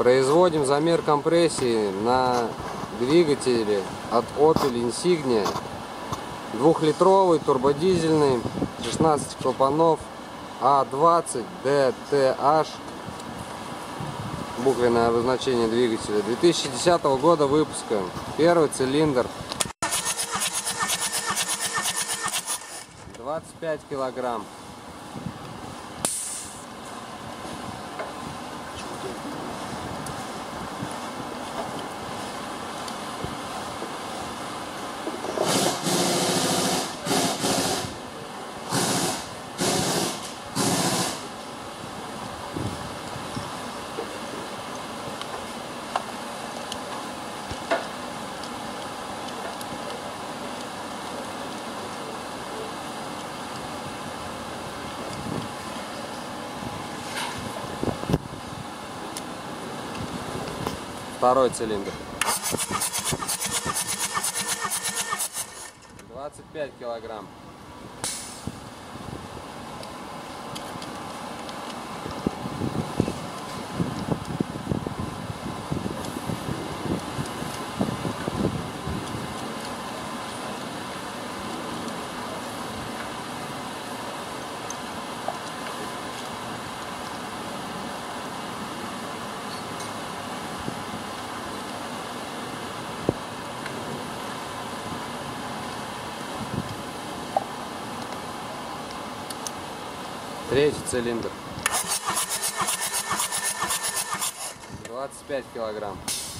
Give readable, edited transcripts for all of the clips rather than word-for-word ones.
Производим замер компрессии на двигателе от Opel Insignia. 2-литровый турбодизельный, 16 клапанов, А20 DTH. Буквенное обозначение двигателя. 2010 года выпуска. Первый цилиндр. 25 килограмм. Второй цилиндр. 25 килограмм. Третий цилиндр. 25 килограмм.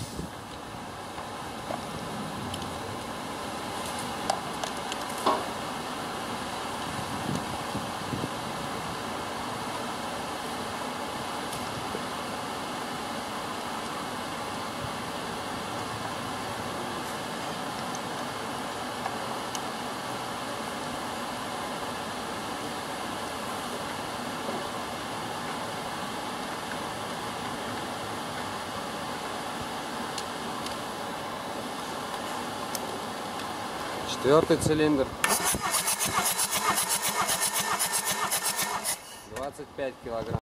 Четвертый цилиндр. 25 килограмм.